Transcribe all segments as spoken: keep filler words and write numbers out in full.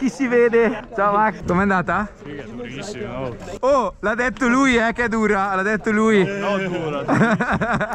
chi si vede? Ciao Max, com'è andata? Sì, è durissimo. Oh, l'ha detto lui, eh, che è dura, l'ha detto lui. No, dura.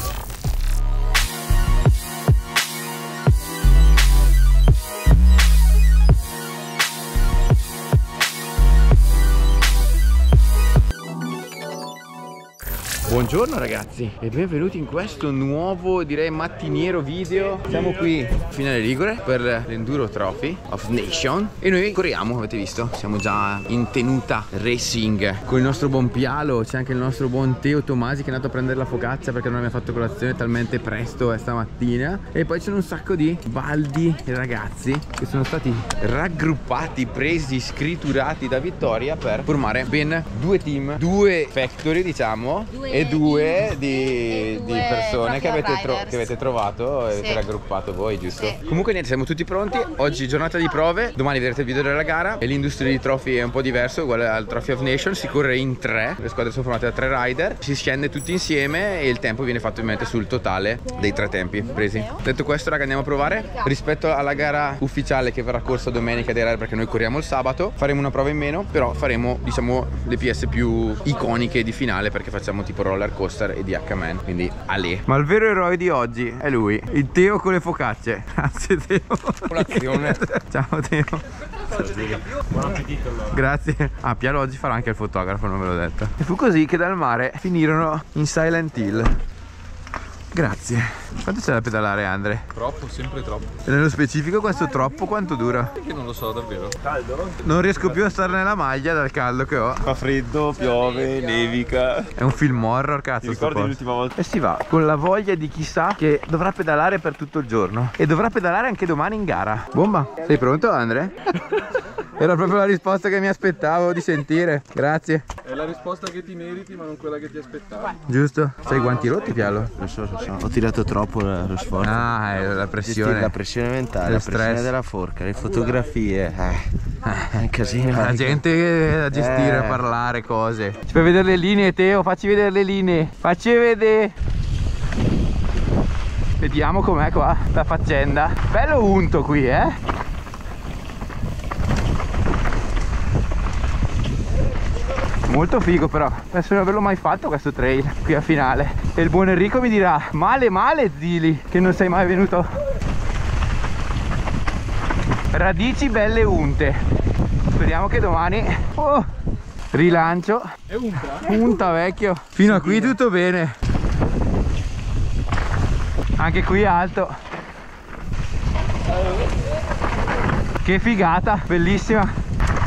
Buongiorno ragazzi e benvenuti in questo nuovo, direi mattiniero video. Siamo qui a Finale Ligure per l'Enduro Trophy of Nation e noi corriamo, avete visto? Siamo già in tenuta racing con il nostro buon Pialo. C'è anche il nostro buon Teo Tomasi che è andato a prendere la focaccia perché non abbiamo fatto colazione talmente presto eh, stamattina. E poi c'è un sacco di baldi ragazzi che sono stati raggruppati, presi, scritturati da Vittoria per formare ben due team, due factory diciamo, due e due di, due di persone che avete, tro che avete trovato e sì. Avete raggruppato voi, giusto? Sì. Comunque niente, siamo tutti pronti. Oggi giornata di prove, domani vedrete il video della gara. E l'industria di trophy è un po' diverso, uguale al Trophy of Nation. Si corre in tre, le squadre sono formate da tre rider, si scende tutti insieme e il tempo viene fatto ovviamente sul totale dei tre tempi presi. Detto questo raga, andiamo a provare. Rispetto alla gara ufficiale che verrà corsa domenica dei rider, perché noi corriamo il sabato, faremo una prova in meno, però faremo diciamo le P S più iconiche di finale, perché facciamo tipo roller coaster e D H Man, quindi Ale. Ma il vero eroe di oggi è lui, il Teo con le focacce. Grazie Teo. Colazione. Ciao Teo. Buon appetito allora. Grazie. Ah, Pialo oggi farà anche il fotografo, non ve l'ho detto. E fu così che dal mare finirono in Silent Hill. Grazie. Quanto c'è da pedalare, Andre? Troppo, sempre troppo. E nello specifico questo troppo quanto dura? Che non lo so davvero. Caldo? Non riesco più a stare nella maglia dal caldo che ho. Fa freddo, piove, nevica. È un film horror, cazzo. Ti ricordi l'ultima volta? E si va con la voglia di chissà che dovrà pedalare per tutto il giorno. E dovrà pedalare anche domani in gara. Bomba. Sei pronto, Andre? Era proprio la risposta che mi aspettavo di sentire. Grazie. È la risposta che ti meriti, ma non quella che ti aspettavi. Giusto? Sei i guanti rotti, Pialo? Lo so, lo so. Ho tirato troppo lo sforzo. Ah, è la pressione. La pressione mentale, lo la stress. pressione della forca, le fotografie. Eh, è un casino. La gente da gestire, eh. a parlare, cose. Ci fai vedere le linee, Teo? Facci vedere le linee. Facci vedere. Vediamo com'è qua la faccenda. Bello unto qui, eh? Molto figo però, penso di non averlo mai fatto questo trail qui a Finale. E il buon Enrico mi dirà: male male Zili, che non sei mai venuto. Radici belle unte. Speriamo che domani oh, rilancio. È unta? Unta vecchio. Fino a qui tutto bene. Anche qui alto. Che figata, bellissima.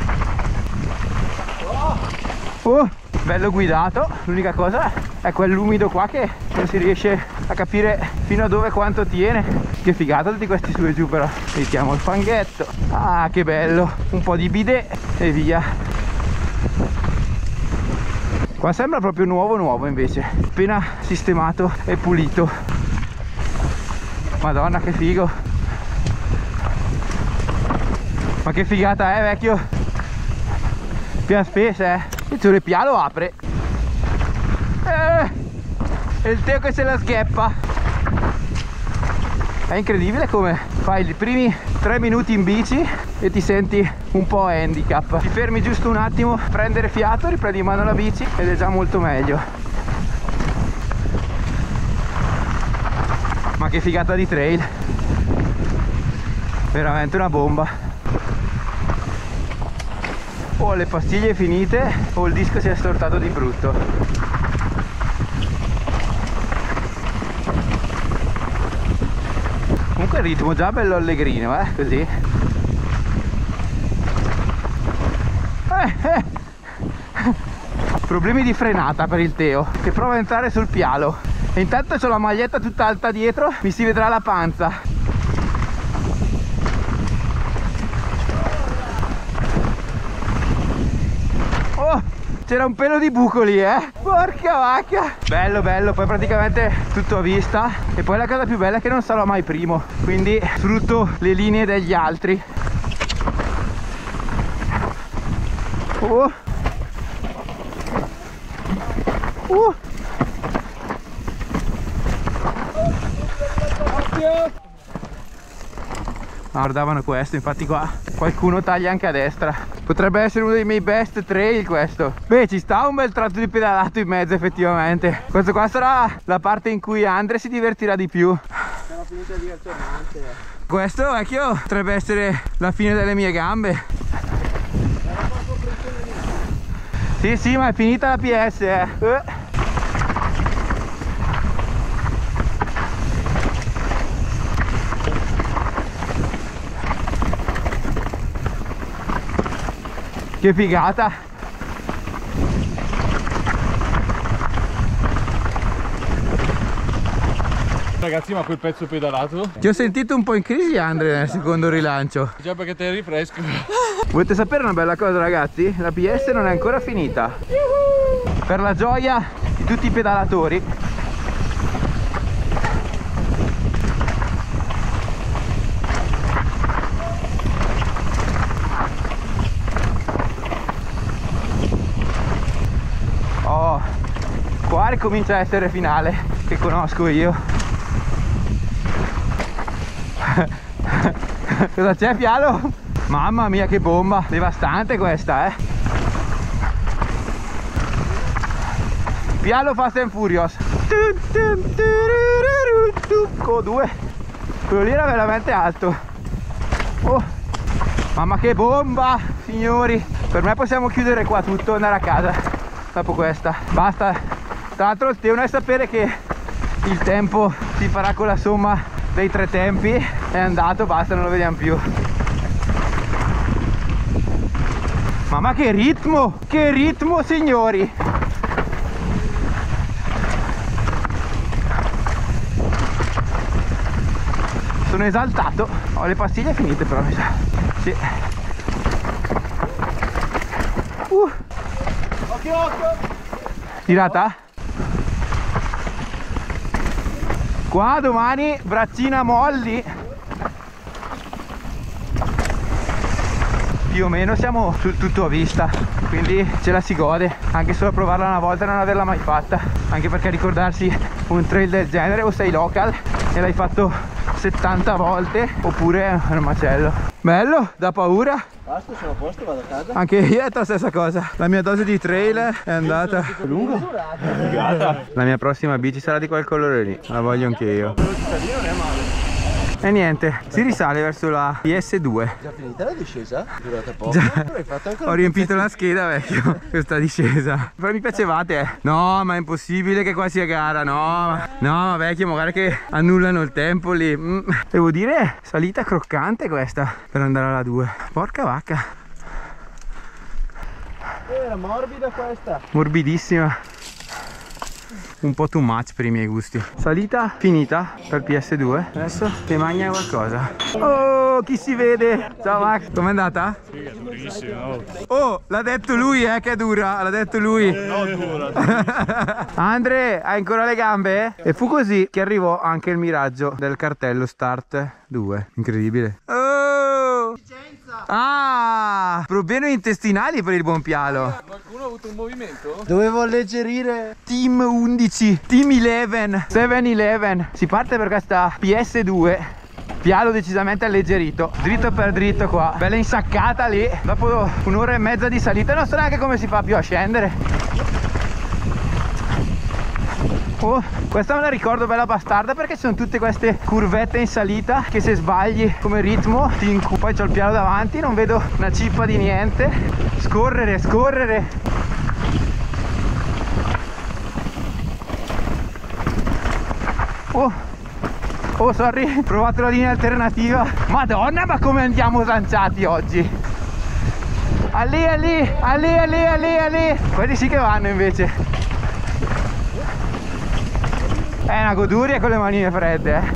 Oh, bello guidato. L'unica cosa è quell'umido qua che non si riesce a capire fino a dove quanto tiene. Che figata tutti questi su e giù però. Mettiamo il fanghetto. Ah, che bello. Un po' di bidet e via. Qua sembra proprio nuovo nuovo invece, appena sistemato e pulito. Madonna che figo. Ma che figata è, vecchio. Pian spese, eh. Il suo Pialo apre eh, e il Teo che se la sgheppa. È incredibile come fai i primi tre minuti in bici e ti senti un po' handicap. Ti fermi giusto un attimo, prendere fiato, riprendi in mano la bici ed è già molto meglio. Ma che figata di trail, veramente una bomba. O le pastiglie finite o il disco si è stortato di brutto. Comunque il ritmo già bello allegrino, eh, così. Eh, eh. Problemi di frenata per il Teo, che prova a entrare sul Pialo. E intanto ho la maglietta tutta alta dietro, mi si vedrà la panza. C'era un pelo di buco lì, eh. Porca vacca. Bello bello, poi praticamente tutto a vista. E poi la cosa più bella è che non sarò mai primo, quindi sfrutto le linee degli altri. Oh. Uh. guardavano questo, infatti qua qualcuno taglia anche a destra. Potrebbe essere uno dei miei best trail questo. Beh, ci sta un bel tratto di pedalato in mezzo effettivamente. Questo qua sarà la parte in cui Andre si divertirà di più. Sarà finita lì al tornante. Questo vecchio potrebbe essere la fine delle mie gambe. Sì sì, ma è finita la P S eh. eh. Che figata! Ragazzi, ma quel pezzo pedalato? Ti ho sentito un po' in crisi, Andre, nel secondo rilancio. Già perché te rifresco. Volete sapere una bella cosa, ragazzi? La P S non è ancora finita. Per la gioia di tutti i pedalatori, oh, qua ricomincia a essere finale, che conosco io. Cosa c'è, Pialo? Mamma mia, che bomba! Devastante questa, eh! Pialo Fast and Furious. Co due. Quello lì era veramente alto. Oh, mamma che bomba, signori! Per me possiamo chiudere qua tutto e andare a casa dopo questa. Basta. Tra l'altro devono sapere che il tempo si farà con la somma dei tre tempi. È andato, basta, non lo vediamo più. Mamma che ritmo! Che ritmo, signori! Sono esaltato. Ho le pastiglie finite però, mi sa. Sì. Uh. Occhio, occhio! Tirata? Qua domani braccina molli. Più o meno siamo sul tutto a vista, quindi ce la si gode, anche solo a provarla una volta e non averla mai fatta, anche perché ricordarsi un trail del genere o sei local e l'hai fatto settanta volte oppure è un macello. Bello, da paura. Basta, sono a posto, vado a casa. Anche io ho detto la stessa cosa. La mia dose di trail è andata. Lungo? La mia prossima bici sarà di quel colore lì, la voglio anche io. Non è male. E niente, si risale verso la P S due. Già finita la discesa? Durata poco. Già. Però hai fatto anche Ho riempito la scheda, vecchio, questa discesa. Però mi piacevate, eh. No, ma è impossibile che qua sia gara, no. ma- No, ma vecchio, magari che annullano il tempo lì. Mm. Devo dire, salita croccante questa per andare alla due. Porca vacca. Era morbida questa. Morbidissima. Un po' too much per i miei gusti. Salita finita per P S due. Adesso ti mangia qualcosa. Oh, chi si vede? Ciao Max, com'è andata? Sì, è durissimo. Oh, l'ha detto lui, eh, che è dura. L'ha detto lui. No, dura. Andre, hai ancora le gambe? E fu così che arrivò anche il miraggio del cartello Start due. Incredibile. Oh! Ah, problemi intestinali per il buon Pialo. Qualcuno ha avuto un movimento? Dovevo alleggerire. Team undici, Team undici, sette undici. Si parte per questa P S due. Pialo decisamente alleggerito. Dritto per dritto qua. Bella insaccata lì. Dopo un'ora e mezza di salita non so neanche come si fa più a scendere. Oh, questa me la ricordo bella bastarda perché ci sono tutte queste curvette in salita che se sbagli come ritmo ti incu. Poi c'ho il piano davanti, non vedo una cippa di niente. Scorrere, scorrere. Oh, oh sorry, ho provato la linea alternativa. Madonna, ma come andiamo lanciati oggi. Allì, allì, allì, allì, allì, allì. Quelli sì che vanno invece. È una goduria con le manine fredde, eh.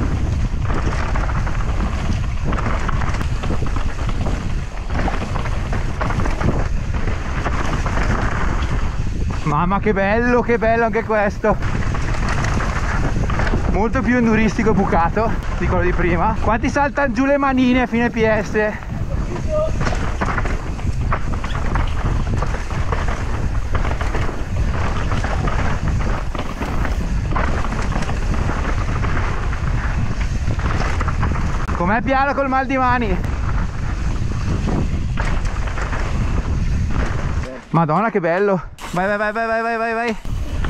Mamma che bello, che bello anche questo. Molto più enduristico bucato di quello di prima. Quanti saltano giù le manine a fine P S? Com'è piano col mal di mani? Madonna che bello. Vai vai vai vai vai vai vai vai.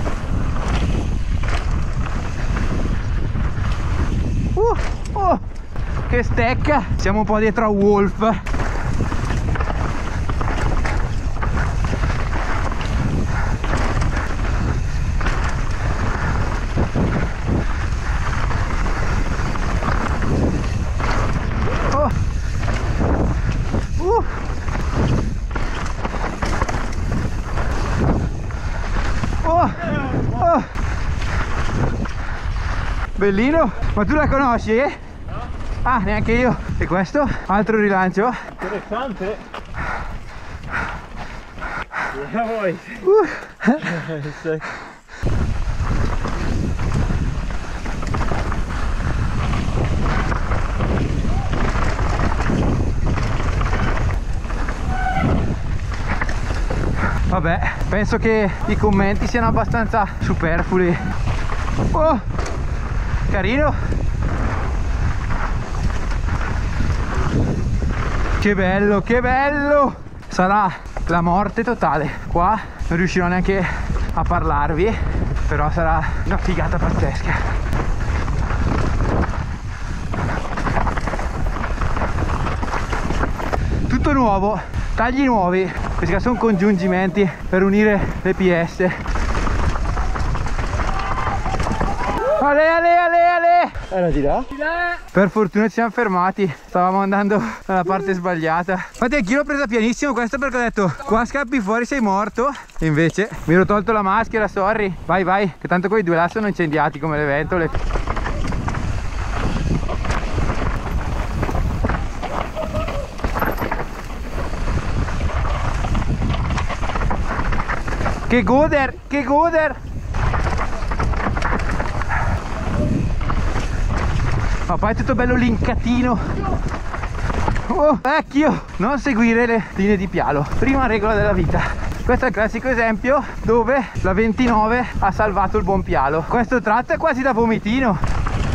Uh, oh, che stecca. Siamo un po' dietro a Wolf. Bellino, ma tu la conosci? No. Ah, neanche io. E questo? Altro rilancio? Interessante. Yeah, voi. Uh. Vabbè, penso che i commenti siano abbastanza superflui. Oh, carino. Che bello, che bello. Sarà la morte totale. Qua non riuscirò neanche a parlarvi, però sarà una figata pazzesca. Tutto nuovo, tagli nuovi. Questi sono congiungimenti per unire le P S. Ale ale ale ale. Era di là? Di là. Per fortuna ci siamo fermati. Stavamo andando dalla parte sbagliata. Infatti anch'io l'ho presa pianissimo questa, perché ho detto qua scappi fuori sei morto. E invece mi ero tolto la maschera, sorry. Vai vai, che tanto quei due là sono incendiati come le ventole. Che goder, che goder. Ma poi è tutto bello linkatino. Oh, vecchio, non seguire le linee di pialo, prima regola della vita. Questo è il classico esempio dove la ventinove ha salvato il buon pialo. Questo tratto è quasi da vomitino.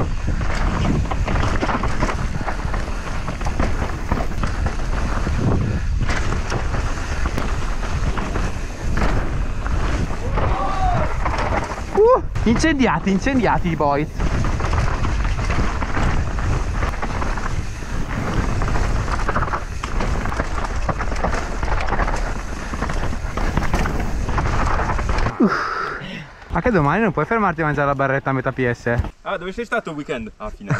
Uh, incendiati, incendiati i boys. Ma che domani non puoi fermarti a mangiare la barretta a metà P S? Ah, dove sei stato il weekend? Ah, finale.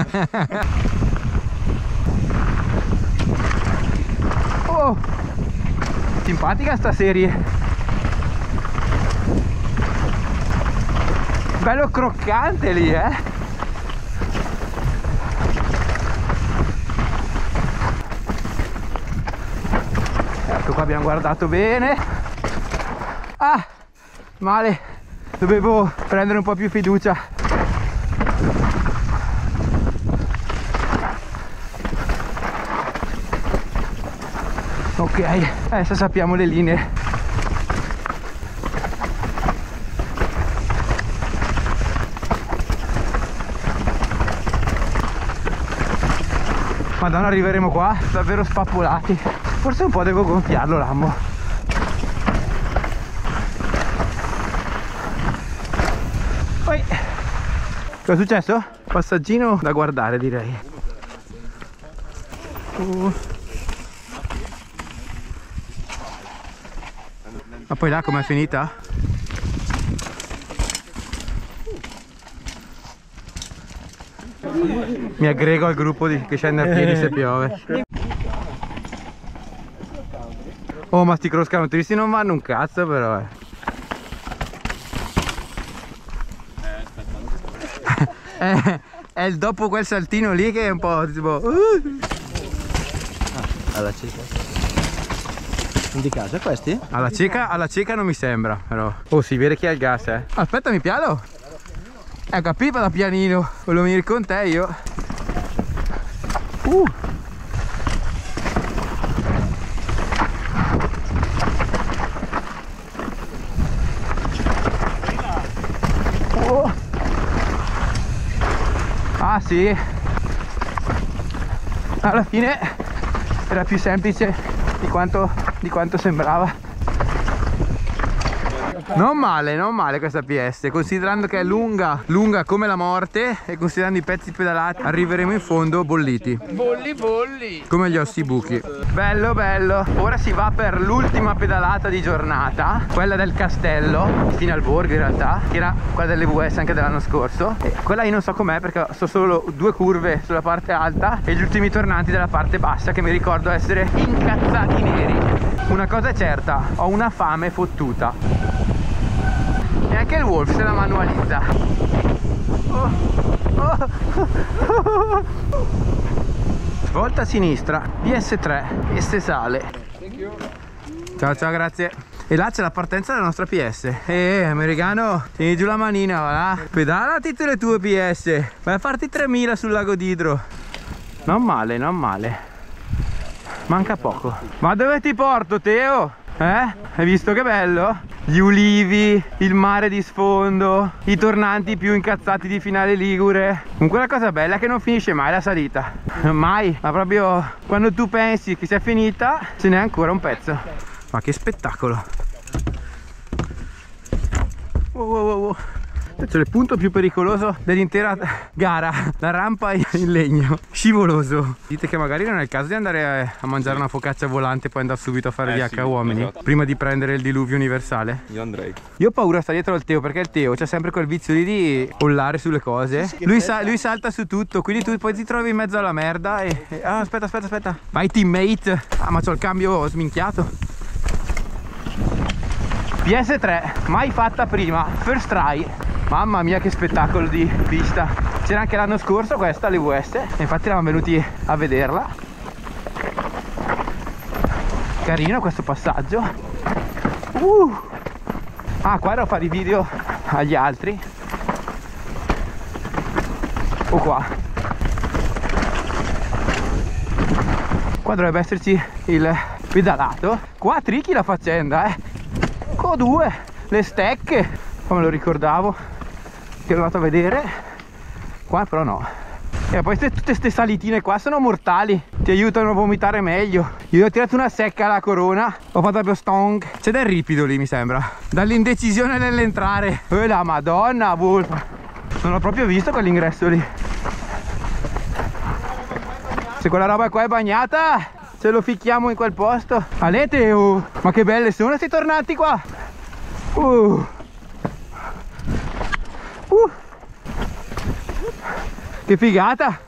Oh, simpatica sta serie. Bello croccante lì, eh. Ecco qua, abbiamo guardato bene. Ah, male. Dovevo prendere un po' più fiducia. Ok, adesso sappiamo le linee. Madonna, arriveremo qua davvero spappolati. Forse un po' devo gonfiarlo l'ammo. Poi, cosa è successo? Passaggino da guardare, direi. Uh. Ma poi là com'è finita? Mi aggrego al gruppo di, che scende a piedi se piove. Oh, ma sti cross countrysti non vanno un cazzo però, eh. eh, è il dopo quel saltino lì che è un po' tipo uh. Ah, alla cieca. Di casa questi? Alla cieca, alla cieca non mi sembra, però. Oh, si vede chi ha il gas, eh. Aspettami, piano. È una pipa da pianino. Volevo venire con te io. Uh. Oh. Ah sì. alla fine era più semplice di quanto, di quanto sembrava. Non male, non male questa P S, considerando che è lunga, lunga come la morte, e considerando i pezzi pedalati arriveremo in fondo bolliti. Bolli bolli! Come gli ossi buchi. Bello bello. Ora si va per l'ultima pedalata di giornata, quella del castello, fino al borgo in realtà, che era quella delle V S anche dell'anno scorso. E quella io non so com'è perché so solo due curve sulla parte alta e gli ultimi tornanti della parte bassa, che mi ricordo essere incazzati neri. Una cosa è certa, ho una fame fottuta. E anche il Wolf se la manualizza. Oh, oh, oh. Volta a sinistra, P S tre e se sale. Ciao ciao, grazie. E là c'è la partenza della nostra P S. E americano, tieni giù la manina, va là. Pedalati tutte le tue P S. Vai a farti tremila sul lago d'Idro. Non male, non male. Manca poco. Ma dove ti porto, Teo? Eh? Hai visto che bello? Gli ulivi, il mare di sfondo, i tornanti più incazzati di Finale Ligure. Comunque la cosa bella è che non finisce mai la salita. Mai, ma proprio quando tu pensi che sia finita, ce n'è ancora un pezzo. Ma che spettacolo. Wow, wow, wow. Questo è il punto più pericoloso dell'intera gara, la rampa in legno, scivoloso. Dite che magari non è il caso di andare a mangiare una focaccia volante e poi andare subito a fare eh, D H sì, uomini, esatto. Prima prima di prendere il diluvio universale? Io andrei. Io ho paura sta dietro al Teo, perché il Teo c'ha sempre quel vizio di ollare sulle cose. Sì, sì, lui, sa lui salta su tutto, quindi tu poi ti trovi in mezzo alla merda e... e ah, aspetta, aspetta, aspetta. Vai teammate. Ah, ma c'ho il cambio sminchiato. P S tre, mai fatta prima, first try. Mamma mia che spettacolo di pista. C'era anche l'anno scorso questa, le V S, infatti eravamo venuti a vederla. Carino questo passaggio. uh. Ah, qua ero a fare i video agli altri. O qua Qua dovrebbe esserci il pedalato. Qua tricky la faccenda, eh. Co due, le stecche, come lo ricordavo, che ero andato a vedere. Qua però no. E poi tutte queste salitine qua sono mortali, ti aiutano a vomitare meglio. Io ho tirato una secca alla corona, ho fatto proprio stong. C'è del ripido lì, mi sembra, dall'indecisione nell'entrare. E la madonna, Wolf, non ho proprio visto quell'ingresso lì. Se quella roba qua è bagnata, ce lo ficchiamo in quel posto. Alete, uh, ma che belle sono questi tornanti qua. Uh. Uh. Che figata.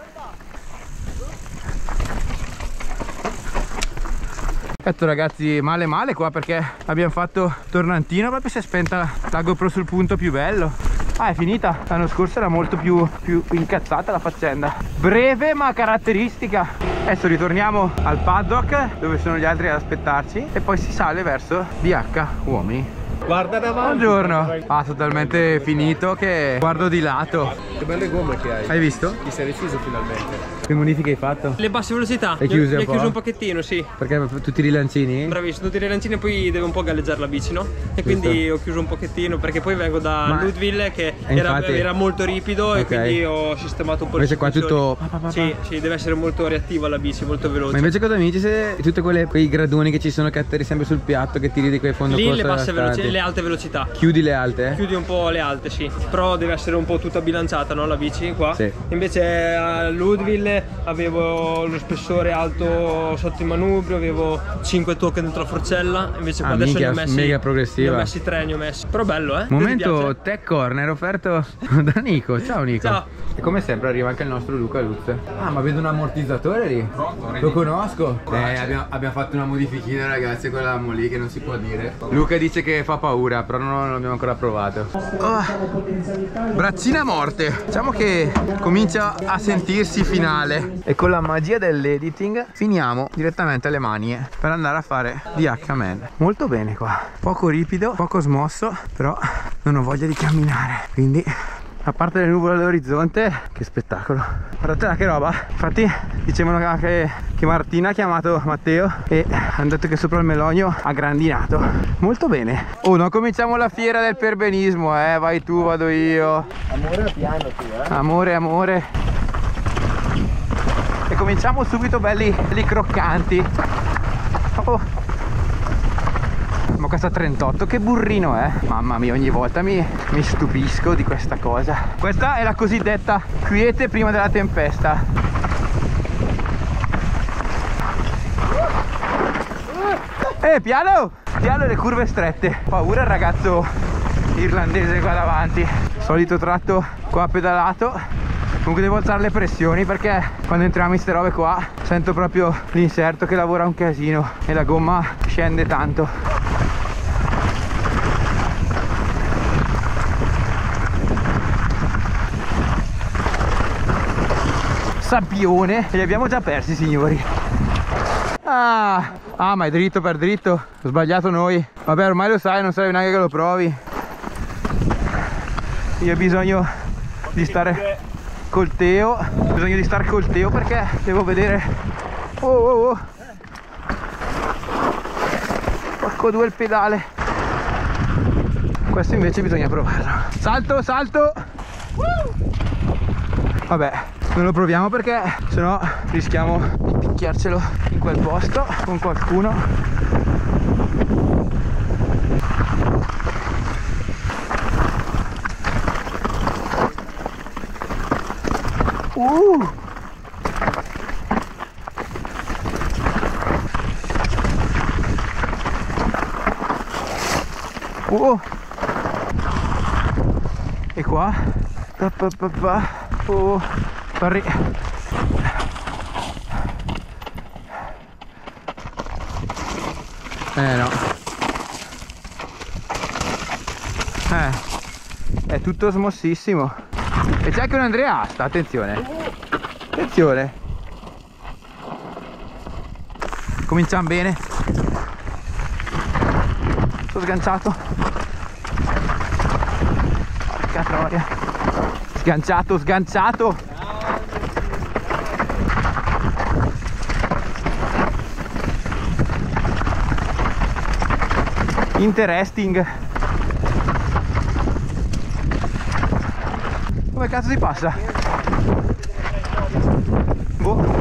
Ecco ragazzi, male male qua, perché abbiamo fatto tornantino, proprio si è spenta la GoPro sul punto più bello. Ah, è finita. L'anno scorso era molto più, più incazzata la faccenda. Breve ma caratteristica. Adesso ritorniamo al paddock dove sono gli altri ad aspettarci e poi si sale verso D H uomini. Guarda davanti. Buongiorno. Ah, totalmente finito che guardo di lato. Che belle gomme che hai. Hai visto? Ti sei deciso finalmente. Che modifiche hai fatto? Le basse velocità. Le chiuse un le po'? chiuso un pochettino, sì. Perché tutti i rilancini? Bravissimo, tutti i rilancini e poi deve un po' galleggiare la bici, no? E quindi ho chiuso un pochettino perché poi vengo da Ma... Ludwig che E era, infatti... era molto ripido, okay. E quindi ho sistemato un po' invece le qua tutto... Sì, sì, deve essere molto reattiva la bici, molto veloce. Ma invece cosa mi dici se tutte quelle quei gradoni che ci sono che atteri sempre sul piatto, che tiri di quei fondo lì corsa le basse devastanti? velocità, le alte velocità. Chiudi le alte? Chiudi un po' le alte, sì. Però deve essere un po' tutta bilanciata, no? La bici qua. Sì. Invece a Ludwig avevo lo spessore alto sotto il manubrio, avevo cinque tocche dentro la forcella. Invece qua ah, adesso minchia, ne ho messi mega progressiva. Ne ho messi tre, ne ho messi. Però bello, eh? Momento Tech Corner offerto da Nico. Ciao Nico. Ciao. E come sempre arriva anche il nostro Luca Luz. Ah, ma vedo un ammortizzatore lì. Lo conosco. Eh, abbiamo, abbiamo fatto una modifichina ragazzi, quella lì che non si può dire. Luca dice che fa paura, però non l'abbiamo ancora provato. Oh, braccina a morte. Diciamo che comincia a sentirsi finale. E con la magia dell'editing finiamo direttamente alle manie per andare a fare D H Man. Molto bene qua. Poco ripido, poco smosso, però non ho voglia di camminare. Quindi... a parte le nuvole all'orizzonte, che spettacolo. Guardate là che roba. Infatti dicevano anche che Martina ha chiamato Matteo e hanno detto che sopra il Melogno ha grandinato. Molto bene. Oh, non cominciamo la fiera del perbenismo, eh. Vai tu, vado io. Amore a piano tu, eh. Amore, amore. E come cominciamo subito belli, belli croccanti. Oh. Ma questa trentotto che burrino è? Mamma mia, ogni volta mi, mi stupisco di questa cosa. Questa è la cosiddetta quiete prima della tempesta. Eh, piano! Piano, le curve strette. Paura il ragazzo irlandese qua davanti. Solito tratto qua pedalato. Comunque devo alzare le pressioni perché quando entriamo in ste robe qua sento proprio l'inserto che lavora un casino e la gomma scende tanto. Sabbione, e li abbiamo già persi, signori. Ah, ah, ma è dritto per dritto. Ho sbagliato noi. Vabbè, ormai lo sai, non serve neanche che lo provi. Io ho bisogno di stare col Teo. Ho bisogno di stare col Teo perché devo vedere. Oh oh oh. Porco due il pedale. Questo invece bisogna provarlo. Salto, salto. Vabbè, non lo proviamo perché sennò rischiamo di picchiarcelo in quel posto con qualcuno. Uh! Uh! E qua? Pa, pa, pa, pa. Oh! Parri. Eh no. Eh. È tutto smossissimo. E c'è anche un Andrea Asta, attenzione. Attenzione. Cominciamo bene. Sono sganciato. Porca troia. Sganciato, sganciato. Interesting. Come cazzo si passa? Boh.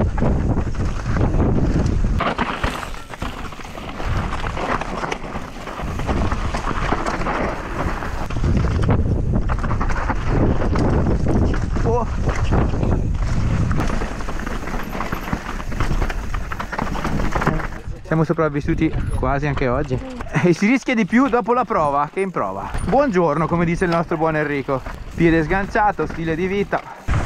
Oh. Siamo sopravvissuti quasi anche oggi. E si rischia di più dopo la prova che in prova. Buongiorno, come dice il nostro buon Enrico. Piede sganciato, stile di vita.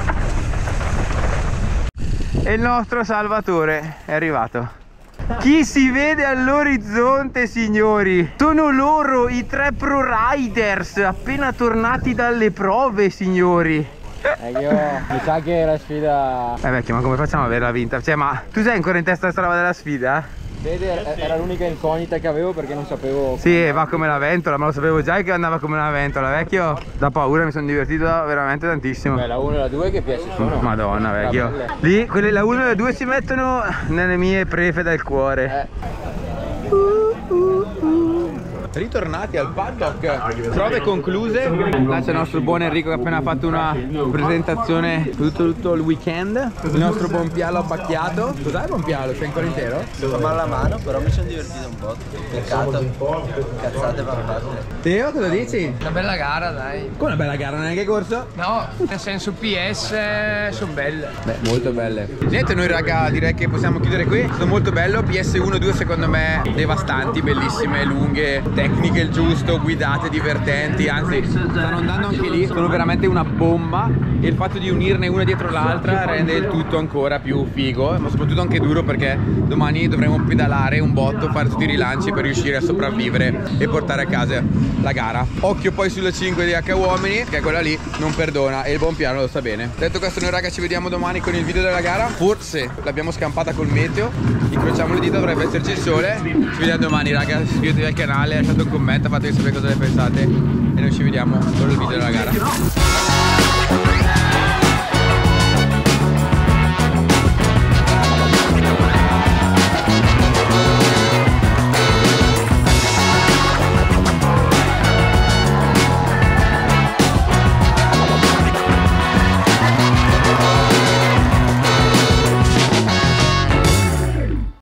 E il nostro Salvatore è arrivato. Chi si vede all'orizzonte, signori? Sono loro, i tre pro riders appena tornati dalle prove, signori. Eh, io mi sa che la sfida... Eh vecchio, ma come facciamo a averla vinta? Cioè, ma tu sei ancora in testa a sta roba della sfida? Vede, era l'unica incognita che avevo perché non sapevo... Sì, va come la ventola, ma lo sapevo già che andava come una ventola, vecchio. Da paura, mi sono divertito veramente tantissimo. Beh, la uno e la due che piace sono? Madonna, vecchio. Lì, quelle, la uno e la due si mettono nelle mie prefe del cuore. Eh. Uh, uh, uh. Ritornati al paddock, prove concluse. Là c'è il nostro buon Enrico che ha appena fatto una presentazione tutto, tutto il weekend. Il nostro buon Pialo abbacchiato. Cos'hai buon Pialo? Sei ancora intero? Devo fare la mano, però mi sono divertito un po'. Peccato. Cazzate fantastiche. Teo, cosa dici? Una bella gara, dai. Come una bella gara, non è che corso? No, nel senso P S sono belle. Beh, molto belle. Niente, noi raga direi che possiamo chiudere qui. È stato molto bello. P S uno e due secondo me devastanti, bellissime, lunghe, tecniche il giusto, guidate, divertenti. Anzi, stanno andando anche lì, sono veramente una bomba. E il fatto di unirne una dietro l'altra rende il tutto ancora più figo, ma soprattutto anche duro perché domani dovremo pedalare un botto, fare tutti i rilanci per riuscire a sopravvivere e portare a casa la gara. Occhio poi sulla cinque di H Uomini, che è quella lì, non perdona, e il buon Piano lo sa bene. Detto questo, noi raga ci vediamo domani con il video della gara. Forse l'abbiamo scampata col meteo, incrociamo le dita, dovrebbe esserci il sole. Ci vediamo domani raga, iscrivetevi al canale, lasciate un commento, fatemi sapere cosa ne pensate e noi ci vediamo con il video della gara.